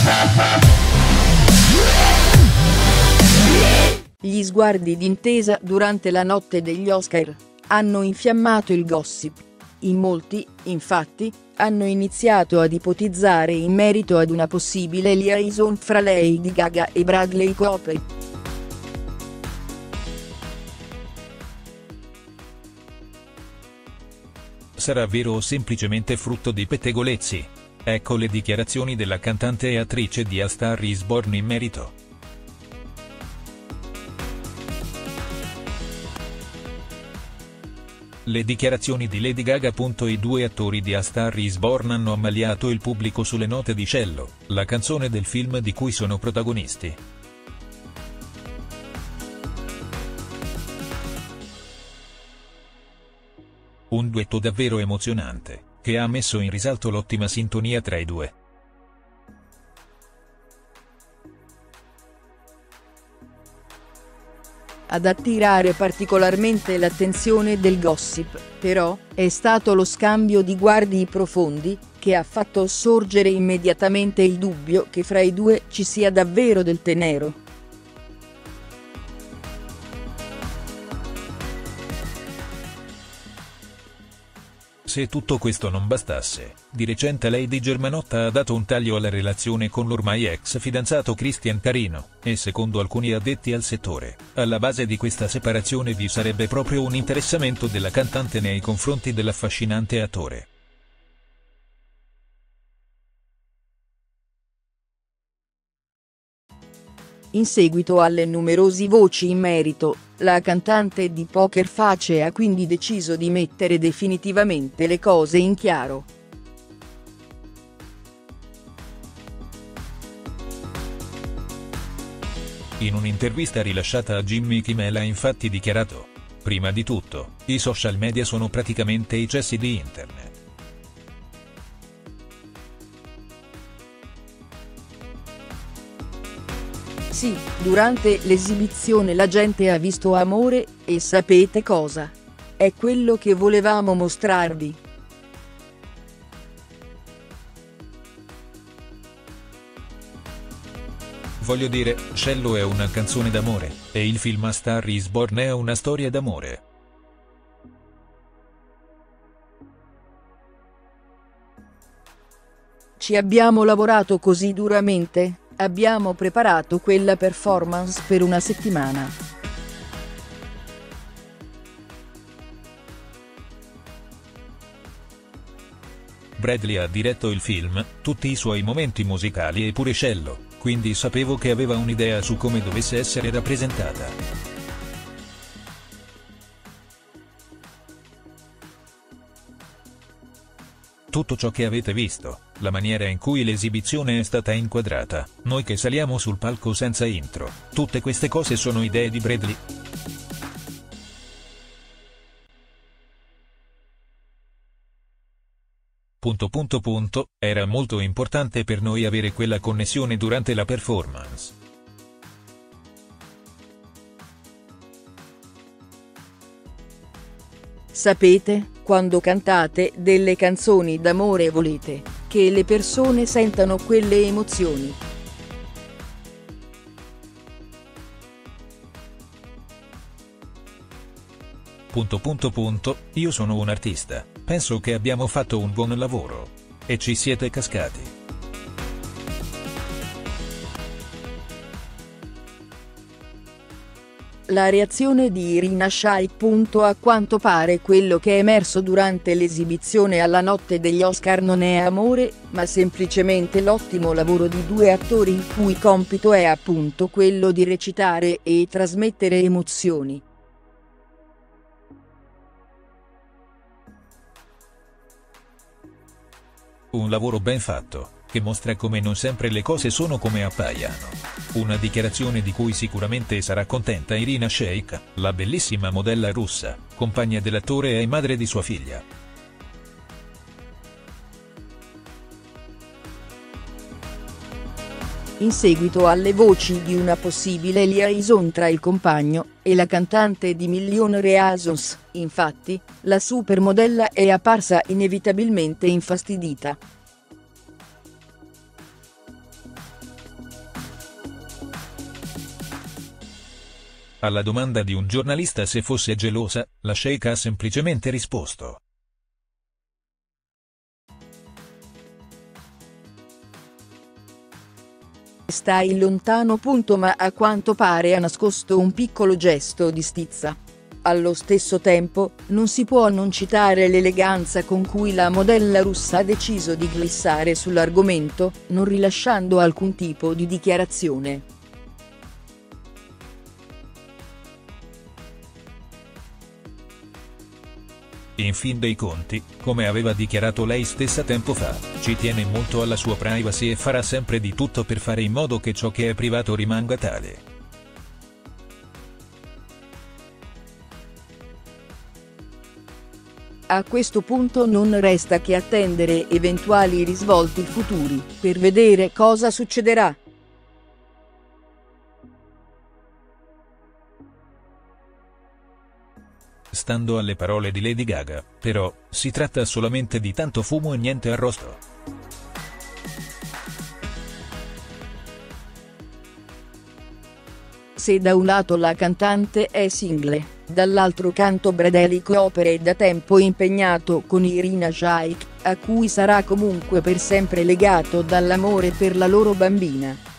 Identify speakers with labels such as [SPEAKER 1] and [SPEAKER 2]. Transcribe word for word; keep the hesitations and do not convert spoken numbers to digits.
[SPEAKER 1] Gli sguardi d'intesa durante la notte degli Oscar hanno infiammato il gossip. In molti, infatti, hanno iniziato ad ipotizzare in merito ad una possibile liaison fra Lady Gaga e Bradley Cooper.
[SPEAKER 2] Sarà vero o semplicemente frutto di pettegolezzi? Ecco le dichiarazioni della cantante e attrice di A Star Is Born in merito. Le dichiarazioni di Lady Gaga. I due attori di A Star Is Born hanno ammaliato il pubblico sulle note di cielo, la canzone del film di cui sono protagonisti. Un duetto davvero emozionante, che ha messo in risalto l'ottima sintonia tra i due.
[SPEAKER 1] Ad attirare particolarmente l'attenzione del gossip, però, è stato lo scambio di guardi profondi, che ha fatto sorgere immediatamente il dubbio che fra i due ci sia davvero del tenero.
[SPEAKER 2] Se tutto questo non bastasse, di recente Lady Germanotta ha dato un taglio alla relazione con l'ormai ex fidanzato Christian Carino, e secondo alcuni addetti al settore, alla base di questa separazione vi sarebbe proprio un interessamento della cantante nei confronti dell'affascinante attore.
[SPEAKER 1] In seguito alle numerose voci in merito, la cantante di Poker Face ha quindi deciso di mettere definitivamente le cose in chiaro.
[SPEAKER 2] In un'intervista rilasciata a Jimmy Kimmel ha infatti dichiarato: "Prima di tutto, i social media sono praticamente i cessi di internet.
[SPEAKER 1] Sì, durante l'esibizione la gente ha visto amore, e sapete cosa? È quello che volevamo mostrarvi.
[SPEAKER 2] Voglio dire, Cello è una canzone d'amore, e il film A Star Is Born è una storia d'amore.
[SPEAKER 1] Ci abbiamo lavorato così duramente, abbiamo preparato quella performance per una settimana.
[SPEAKER 2] Bradley ha diretto il film, tutti i suoi momenti musicali e pure Cello, quindi sapevo che aveva un'idea su come dovesse essere rappresentata. Tutto ciò che avete visto, la maniera in cui l'esibizione è stata inquadrata, noi che saliamo sul palco senza intro, tutte queste cose sono idee di Bradley. Punto punto punto, era molto importante per noi avere quella connessione durante la performance.
[SPEAKER 1] Sapete, quando cantate delle canzoni d'amore volete che le persone sentano quelle emozioni.
[SPEAKER 2] Punto punto punto, io sono un artista, penso che abbiamo fatto un buon lavoro. E ci siete cascati.
[SPEAKER 1] La reazione di Irina Shayk. A quanto pare quello che è emerso durante l'esibizione alla notte degli Oscar non è amore, ma semplicemente l'ottimo lavoro di due attori il cui compito è appunto quello di recitare e trasmettere emozioni.
[SPEAKER 2] Un lavoro ben fatto, che mostra come non sempre le cose sono come appaiono. Una dichiarazione di cui sicuramente sarà contenta Irina Shayk, la bellissima modella russa, compagna dell'attore e madre di sua figlia.
[SPEAKER 1] In seguito alle voci di una possibile liaison tra il compagno e la cantante di Million Reasons, infatti, la supermodella è apparsa inevitabilmente infastidita.
[SPEAKER 2] Alla domanda di un giornalista se fosse gelosa, la Sheikh ha semplicemente risposto:
[SPEAKER 1] "Stai lontano. Ma a quanto pare ha nascosto un piccolo gesto di stizza". Allo stesso tempo, non si può non citare l'eleganza con cui la modella russa ha deciso di glissare sull'argomento, non rilasciando alcun tipo di dichiarazione.
[SPEAKER 2] In fin dei conti, come aveva dichiarato lei stessa tempo fa, ci tiene molto alla sua privacy e farà sempre di tutto per fare in modo che ciò che è privato rimanga tale.
[SPEAKER 1] A questo punto non resta che attendere eventuali risvolti futuri, per vedere cosa succederà.
[SPEAKER 2] Stando alle parole di Lady Gaga, però, si tratta solamente di tanto fumo e niente arrosto.
[SPEAKER 1] Se da un lato la cantante è single, dall'altro canto Bradley Cooper è da tempo impegnato con Irina Shayk, a cui sarà comunque per sempre legato dall'amore per la loro bambina.